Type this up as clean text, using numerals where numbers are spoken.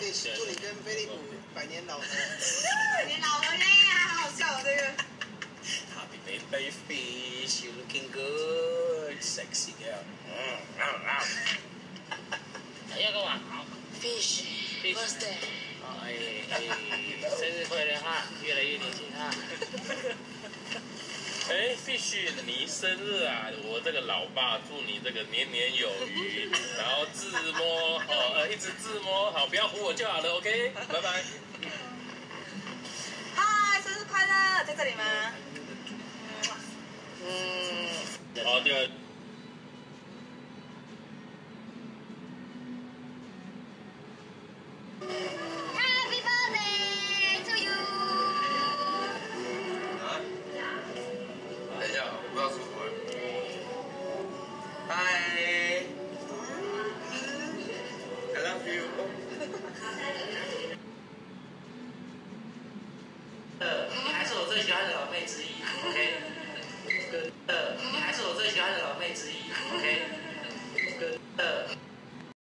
Fish， 祝你跟飞利浦百年老合。 百年老合耶，好好笑哦这个。 Happy birthday, Fish! You looking good, sexy girl. 要干嘛 ？Fish birthday。 生日快乐哈，越来越年轻哈。 Fish， 你生日啊！我这个老爸祝你这个年年有余，然后自摸一直自摸，好，不要唬我就好了 ，OK？ 拜拜。 嗨，生日快乐，在这里吗？ 好的。 Happy birthday to you！ 等一下，我不知道说什么。Hi， I love you。 你还是我最喜欢的老妹之一 ，OK？你还是我最喜欢的老妹之一。